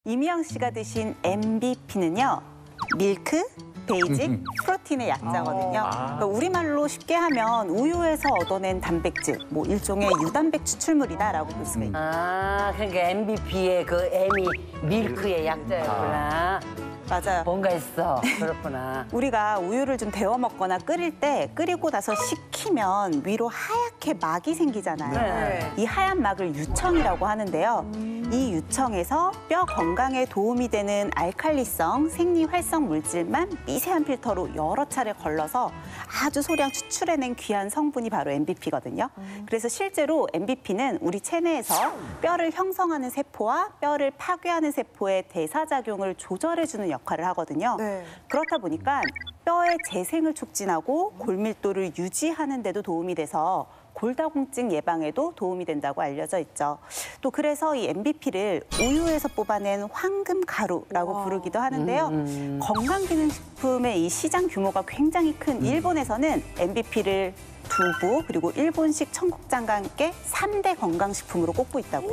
이미영 씨가 드신 MBP는요, 밀크, 베이직, 프로틴의 약자거든요. 그러니까 우리말로 쉽게 하면 우유에서 얻어낸 단백질, 뭐 일종의 유단백 추출물이다라고 볼 수가 있어요. 아, 그러니까 MVP의 그 M이 밀크의 약자였구나. 맞아요. 뭔가 했어. 그렇구나. 우리가 우유를 좀 데워 먹거나 끓일 때 끓이고 나서 식히면 위로 하얗게 막이 생기잖아요. 네. 이 하얀 막을 유청이라고 하는데요. 이 유청에서 뼈 건강에 도움이 되는 알칼리성, 생리활성 물질만 미세한 필터로 여러 차례 걸러서 아주 소량 추출해낸 귀한 성분이 바로 MVP거든요. 그래서 실제로 MVP는 우리 체내에서 뼈를 형성하는 세포와 뼈를 파괴하는 세포의 대사작용을 조절해주는 역할을 하거든요. 네. 그렇다 보니까 뼈의 재생을 촉진하고 골밀도를 유지하는 데도 도움이 돼서 골다공증 예방에도 도움이 된다고 알려져 있죠. 또 그래서 이 MVP를 우유에서 뽑아낸 황금 가루라고 부르기도 하는데요. 건강기능식품의 이 시장 규모가 굉장히 큰 일본에서는 MVP를 두부 그리고 일본식 청국장과 함께 3대 건강식품으로 꼽고 있다고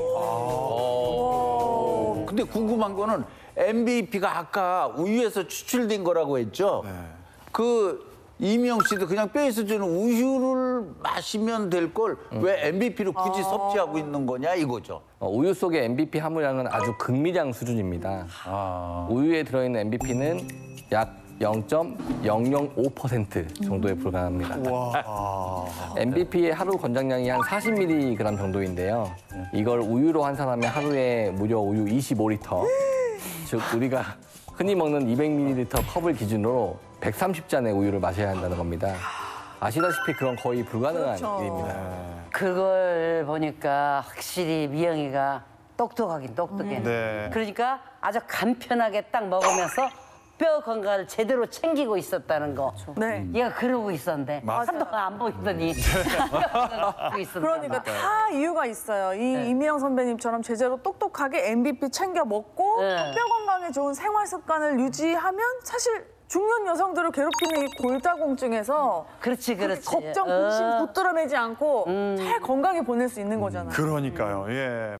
해요. 근데 궁금한 거는 MVP가 아까 우유에서 추출된 거라고 했죠? 그 이미영 씨도 그냥 뼈에서 주는 우유를 마시면 될 걸 왜 MVP를 굳이 섭취하고 있는 거냐 이거죠. 우유 속의 MVP 함유량은 아주 극미량 수준입니다. 우유에 들어있는 MVP는 약 0.005% 정도에 불과합니다. MVP의 하루 권장량이 한 40mg 정도인데요. 이걸 우유로 환산하면 하루에 무려 우유 25리터, 즉 우리가 흔히 먹는 200ml 컵을 기준으로 130잔의 우유를 마셔야 한다는 겁니다. 아시다시피 그건 거의 불가능한 일입니다. 그걸 보니까 확실히 미영이가 똑똑하긴 똑똑해. 네. 그러니까 아주 간편하게 딱 먹으면서 뼈 건강을 제대로 챙기고 있었다는 거. 네. 얘가 그러고 있었는데 한동안 안 보이더니 뼈 있었나 그러니까 봐. 다 이유가 있어요. 이 이미영 선배님처럼 제대로 똑똑하게 MVP 챙겨 먹고 네. 뼈 건강에 좋은 생활 습관을 유지하면 사실 중년 여성들을 괴롭히는 이 골다공증에서 그렇지, 그렇지. 걱정, 근심, 붙들어매지 않고 잘 건강히 보낼 수 있는 거잖아요. 그러니까요. 예.